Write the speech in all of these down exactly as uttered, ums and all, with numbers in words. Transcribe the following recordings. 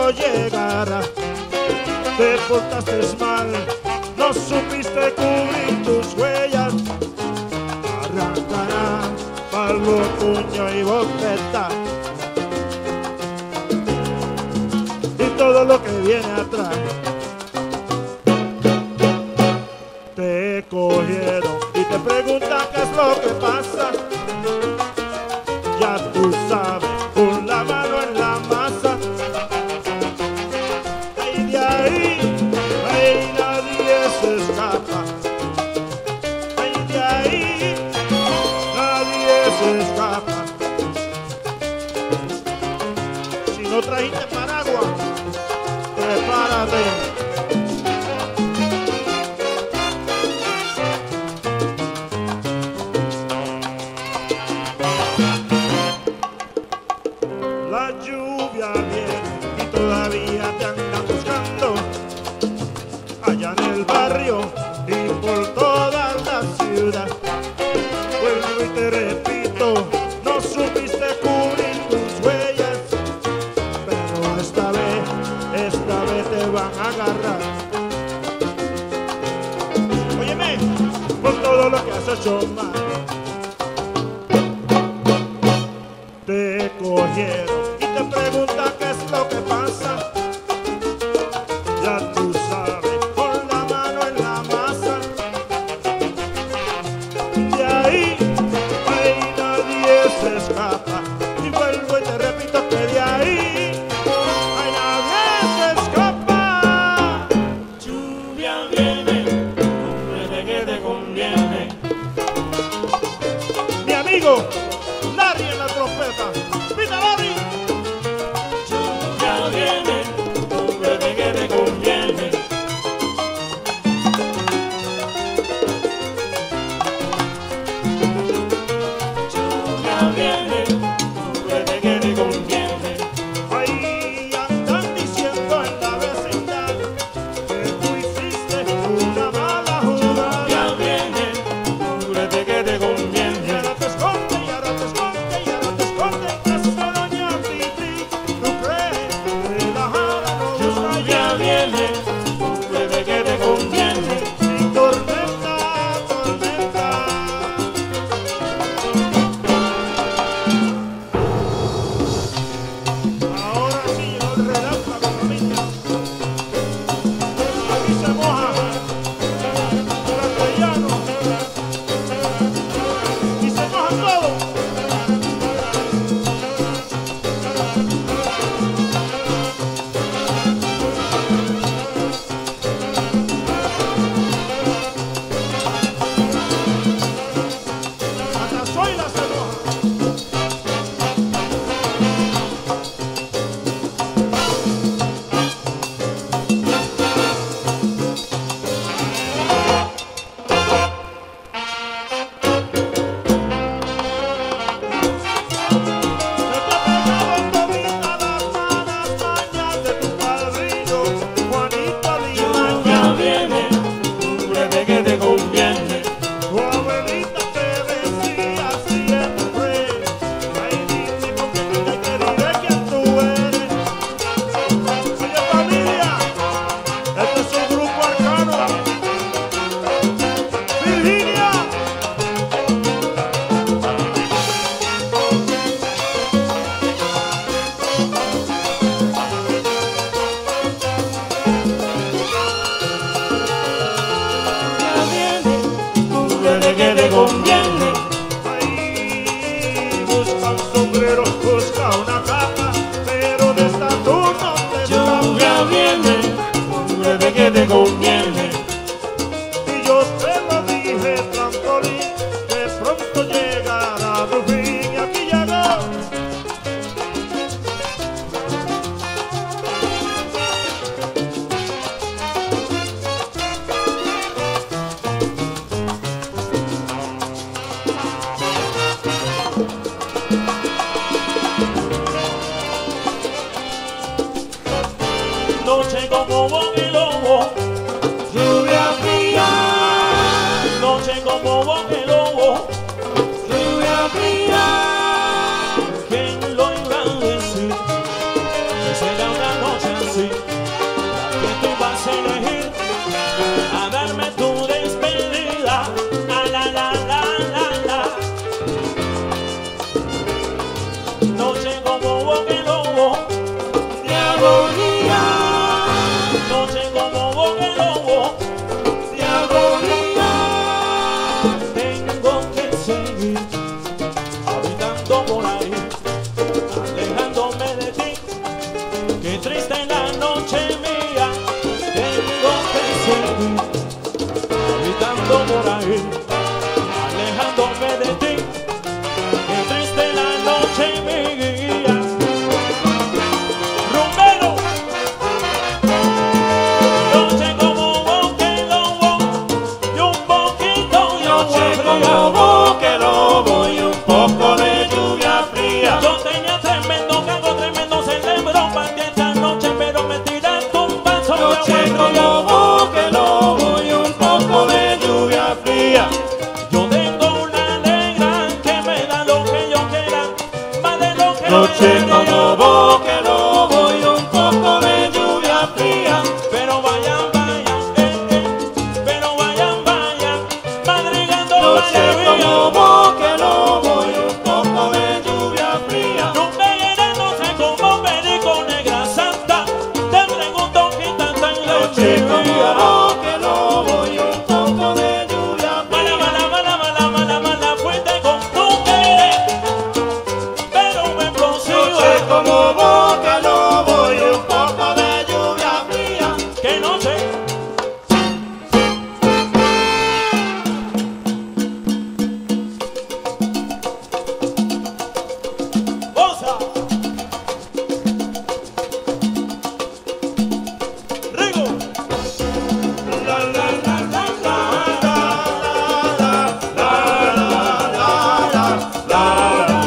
pronto llegará. Te portaste mal, no supiste cubrir tus huellas. Arrancarán palmo, puño y bofeta y todo lo que viene atrás. Te cogieron y te preguntan qué es lo que pasa. Ya tú sabes, con la mano en la masa. Y de ahí, ahí nadie se escapa. Y de ahí nadie se escapa. Si no trajiste paraguas, prepárate. La lluvia viene y todavía te andan buscando allá en el barrio y por toda la ciudad. Vuelvo y te repito, no supiste cubrir tus huellas, pero esta vez, esta vez te van a agarrar. Óyeme, por todo lo que has hecho mal. Te cogieron y te preguntan qué es lo que pasa. Ya tú sabes, con la mano en la masa. De ahí, ahí nadie se escapa. Y vuelvo y te repito que de ahí, ahí nadie se escapa. Lluvia viene, desde que te conviene. Mi amigo Larry en la trompeta. ¡Pita, Larry! Lluvia viene, desde que te conviene. Lluvia viene, desde que te conviene. Ahí andan diciendo en la vecindad que tú hiciste una mala jugada. Lluvia viene, desde que te Y conviene. ahora te esconde, y ahora te esconde, y ahora te esconde en casa de doña Titi. ¿Tú crees que la jara no busca Lluvia ya? viene, desde que te conviene. Sin tormenta, tormenta. Ahora sí llegó el relámpago, mamita. Aquí se moja el castellano y se moja todo. Hasta Zoila se moja. Se te pegaron toditas las malas mañas de tu padrino, Juanito Lima. Lluvia viene, desde que te conviene. Tu abuelita te decía siempre, ay, dime con qué te queriré quién tú eres. Oye, familia, este es un grupo arcano. Virginia. Lluvia viene, desde que te conviene. Ahí busca un sombrero, busca una capa, pero de esta tú no te Lluvia escapas. viene, desde que te conviene. Y yo te lo dije, trampolín, que pronto llegará tu fin. Y aquí llegó. Noche como boca y lobo, lluvia fría. Noche como boca y lobo, lluvia fría. ¿Quién lo iba a decir? Que será una noche vas a elegir a darme tu despedida. Ah, la, la, la, la, la. Noche como boca y lobo de agonía. Noche como boca y lobo de agonía. Tengo que seguir habitando por ahí, alejándome de ti. Qué triste la noche mía. Tengo que seguir habitando por ahí, alejándome de ti. Qué triste la noche mía. Rumbero. Noche como boca y lobo y un poquito de agua Noche fría. como boca el lobo y un poco de lluvia fría. Yo tenía tremendo cargo, tremendo cerebro para ti esta noche, pero me tiraste un vaso de Noche agua fría. como boca el lobo y un poco de lluvia fría. Yo tengo una negra que me da lo que yo quiera, más de lo que Noche me da como ella. boca el lobo y un poco de lluvia fría. Pero vayan, vayan, eh, eh, pero vayan, vayan, madrigando la Noche como alegría. boca el lobo y un poco de lluvia fría. No me llené, no sé cómo perico, negra santa, te pregunto qué tanta Noche como alegría. boca el lobo y un poco de lluvia Mala, fría. mala, mala, mala, mala, mala, fuiste con tu querer, pero me Noche explosiva. como boca el lobo y un poco de lluvia fría. Que noche. Osa. Rigo. La la la la la la la la la la la.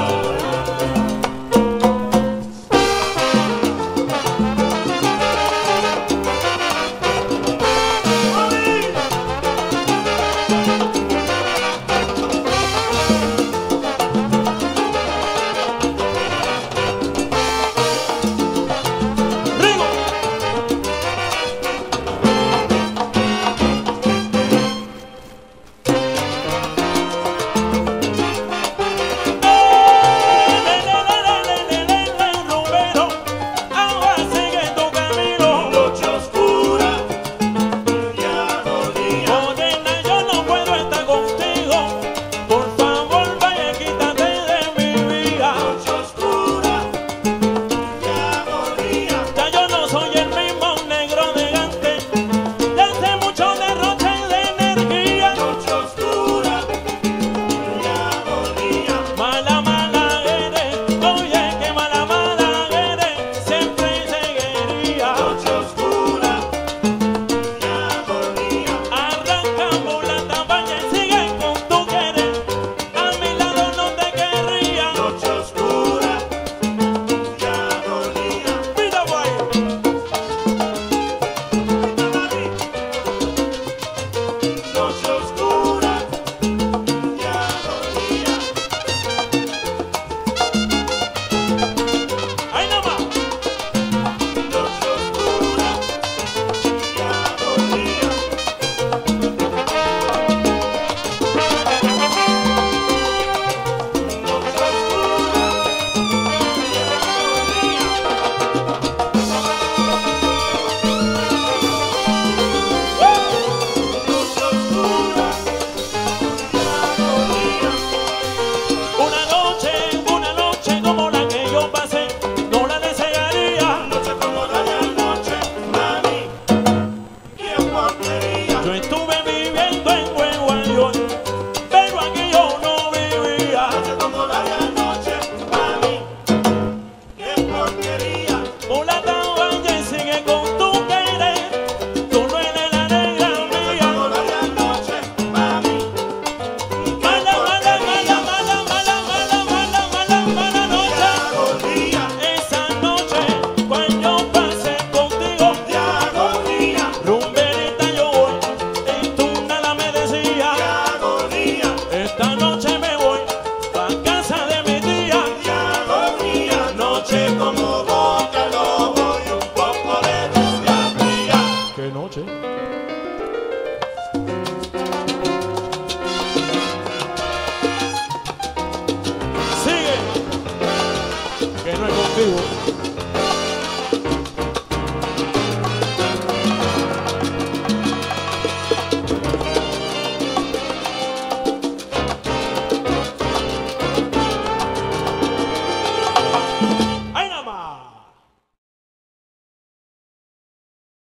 qué noche.